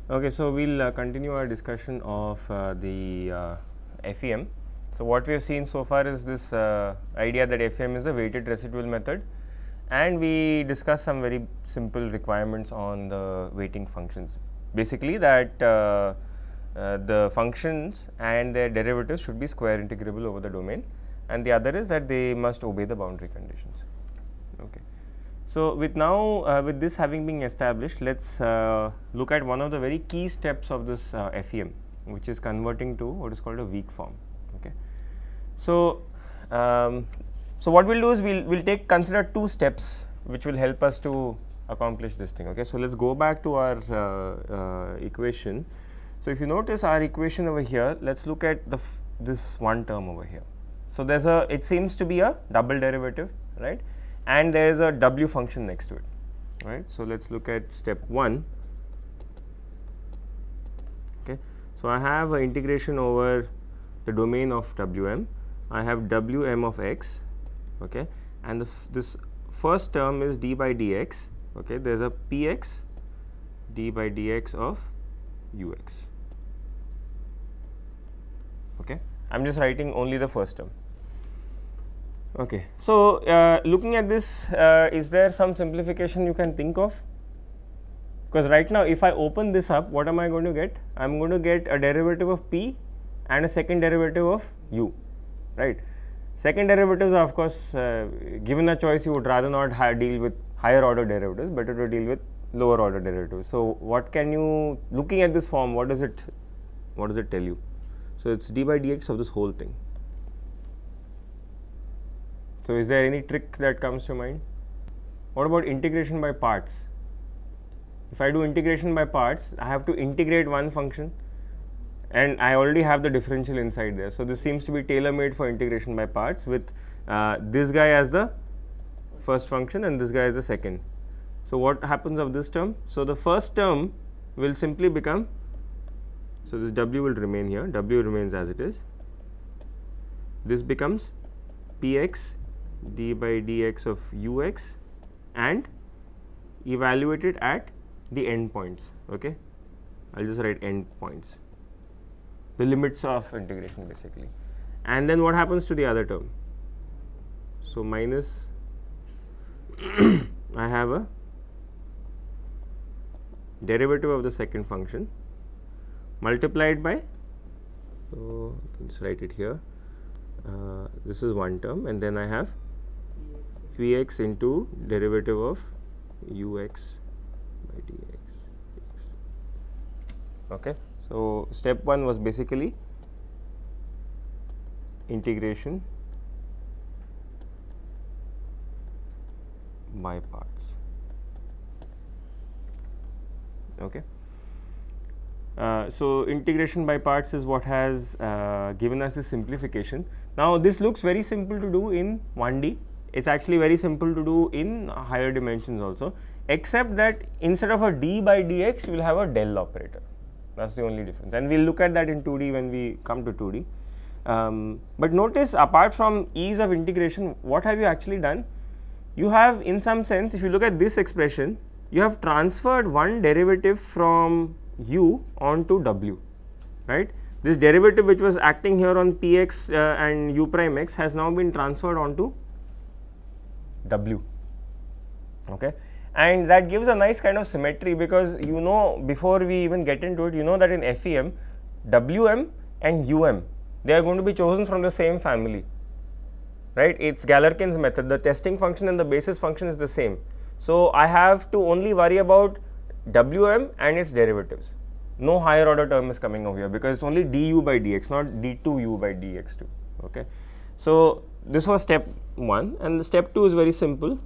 Okay, so we'll continue our discussion of the FEM. So what we have seen so far is this idea that FEM is the weighted residual method, and we discussed some very simple requirements on the weighting functions. Basically that the functions and their derivatives should be square integrable over the domain, and the other is that they must obey the boundary conditions. Okay. So, with with this having been established, let us look at one of the very key steps of this FEM, which is converting to what is called a weak form. Okay. So, what we will do is we will consider two steps which will help us to accomplish this thing. Okay. So, let us go back to our equation. So, if you notice our equation over here, let us look at this one term over here. So, there is it seems to be a double derivative, right, and there is a w function next to it, right. So, let us look at step 1. Okay. So, I have an integration over the domain of Wm. I have Wm of x, okay, and this first term is d by dx. Okay. There is a px d by dx of ux. Okay. I am just writing only the first term. Okay. So, looking at this, is there some simplification you can think of? Because right now if I open this up, what am I going to get? I am going to get a derivative of p and a second derivative of u, right. Second derivatives are of course, given a choice you would rather not deal with higher order derivatives, better to deal with lower order derivatives. So, what can you, looking at this form, what does it tell you? So, it is d by dx of this whole thing. So, is there any trick that comes to mind? What about integration by parts? If I do integration by parts, I have to integrate one function and I already have the differential inside there. So, this seems to be tailor made for integration by parts with this guy as the first function and this guy as the second. So, what happens of this term? So, the first term will simply become, so this w will remain here, w remains as it is. This becomes px d by dx of ux and evaluated at the end points. Okay. I will just write end points, the limits of integration basically. And then what happens to the other term? So, minus I have a derivative of the second function multiplied by, so I can just write it here, this is one term, and then I have px into derivative of ux by dx. Okay. So, step 1 was basically integration by parts. Okay. So, integration by parts is what has given us this simplification. Now, this looks very simple to do in 1D. It is actually very simple to do in higher dimensions also, except that instead of a d by dx, you will have a del operator. That is the only difference, and we will look at that in 2D when we come to 2D. But notice, apart from ease of integration, what have you actually done? You have, in some sense, if you look at this expression, you have transferred one derivative from u onto w, right. This derivative which was acting here on px and u prime x has now been transferred onto w. Okay. And that gives a nice kind of symmetry, because you know, before we even get into it, you know that in FEM, Wm and Um, they are going to be chosen from the same family, right. It is Galerkin's method, the testing function and the basis function is the same. So, I have to only worry about Wm and its derivatives. No higher order term is coming over here, because it is only du by dx, not d2u by dx2. Okay. So, this was step 1, and the step 2 is very simple.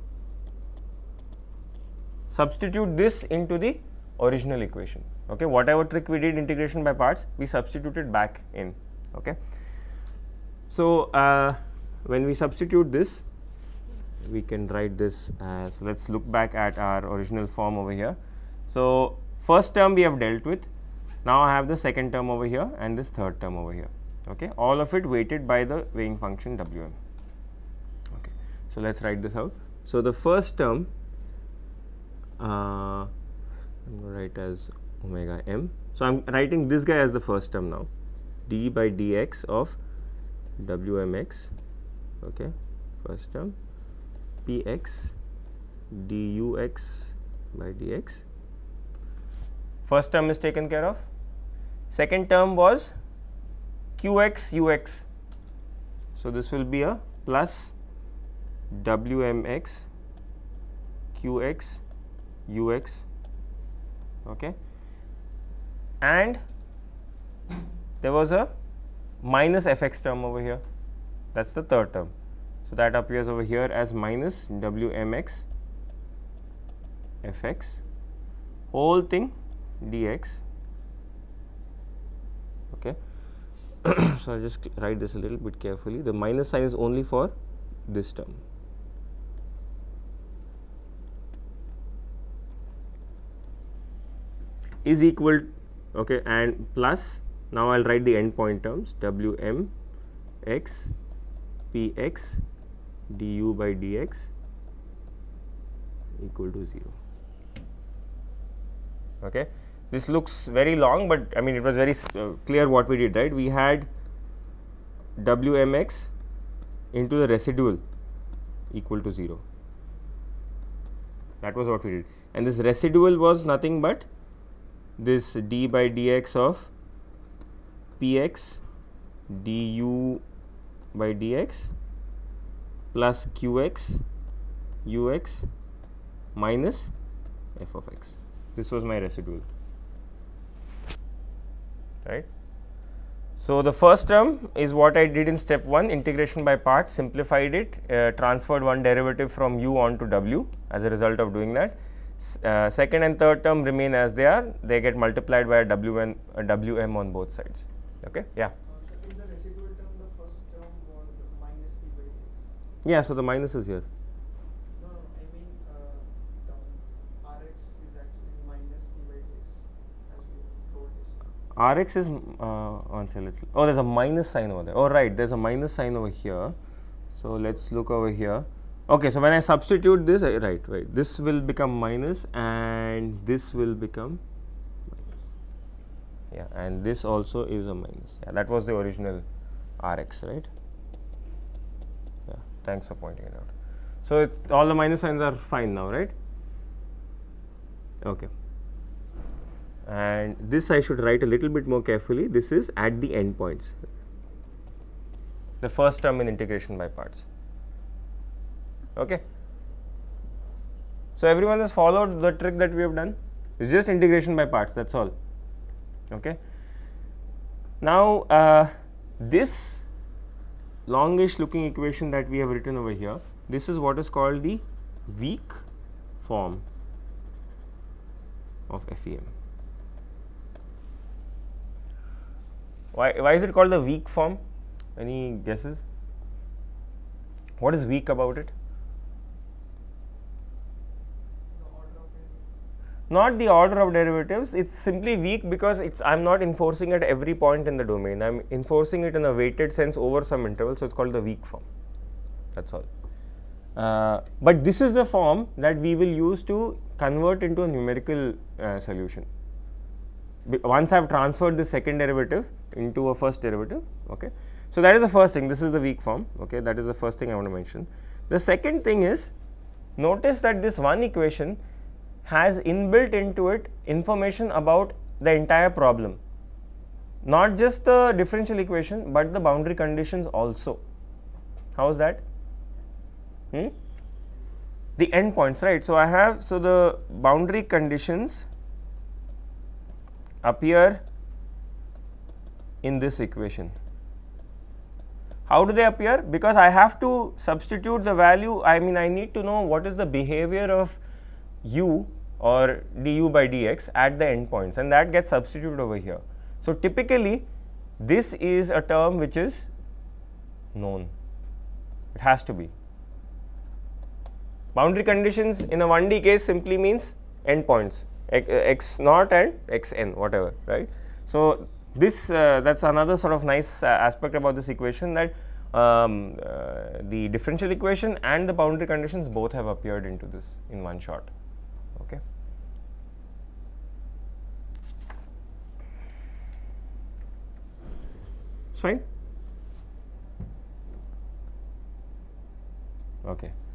Substitute this into the original equation. Okay. Whatever trick we did integration by parts, we substituted back in. Okay. So, when we substitute this, we can write this as, let us look back at our original form over here. So, first term we have dealt with, now I have the second term over here and this third term over here. Okay. All of it weighted by the weighing function Wm. Okay. So, let us write this out. So, the first term I am going to write as omega m. So, I am writing this guy as the first term now, d by dx of wmx, okay, first term, px dux by dx. First term is taken care of. Second term was qx ux. So, this will be a plus wmx qx ux, okay, and there was a minus fx term over here, that is the third term. So, that appears over here as minus wmx fx whole thing dx, okay. So, I will just write this a little bit carefully. The minus sign is only for this term. Is equal, okay, and plus, now I will write the endpoint terms, wm x px du by dx equal to 0. Okay. This looks very long, but I mean it was very clear what we did, right. We had wmx into the residual equal to 0. That was what we did, and this residual was nothing but this d by dx of px du by dx plus qx ux minus f of x. This was my residual, right. So, the first term is what I did in step 1, integration by parts, simplified it, transferred one derivative from u onto w as a result of doing that. Second and third term remain as they are, they get multiplied by a wm on both sides. Okay. Yeah. So, in the residual term, the first term was minus p by dx. Yeah. So, the minus is here. No, I mean Rx is actually minus p by dx, as you told us. Rx is oh, there's a minus sign over there. Oh, right, there's a minus sign over here. So, let's look over here. Okay, so when I substitute this, right, this will become minus and this will become minus. Yeah, and this also is a minus. Yeah, that was the original Rx, right? Yeah, thanks for pointing it out. So, all the minus signs are fine now, right? Okay. And this I should write a little bit more carefully. This is at the endpoints, the first term in integration by parts. Okay. So, everyone has followed the trick that we have done. It's just integration by parts, that's all. Okay. Now, this longish looking equation that we have written over here, this is what is called the weak form of FEM. Why is it called the weak form? Any guesses? What is weak about it? Not the order of derivatives, it is simply weak because I am not enforcing at every point in the domain, I am enforcing it in a weighted sense over some interval. So, it is called the weak form, that is all. But this is the form that we will use to convert into a numerical solution. Once I have transferred the second derivative into a first derivative. Okay. So, that is the first thing, this is the weak form, okay, that is the first thing I want to mention. The second thing is, notice that this one equation has inbuilt into it information about the entire problem, not just the differential equation, but the boundary conditions also. How is that? The endpoints, right. So, I have, so the boundary conditions appear in this equation. How do they appear? Because I have to substitute the value, I mean I need to know what is the behavior of u or du by dx at the endpoints, and that gets substituted over here. So, typically this is a term which is known, it has to be. Boundary conditions in a 1D case simply means endpoints x naught and xn, whatever, right. So, this that is another sort of nice aspect about this equation, that the differential equation and the boundary conditions both have appeared into this in one shot. Okay. It's fine. Okay.